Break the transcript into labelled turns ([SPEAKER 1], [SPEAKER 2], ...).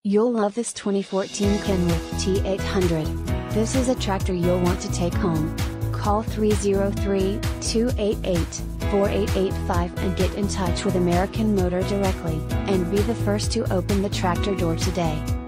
[SPEAKER 1] You'll love this 2014 Kenworth T800. This is a tractor you'll want to take home. Call 303-288-4885 and get in touch with American Motor directly, and be the first to open the tractor door today.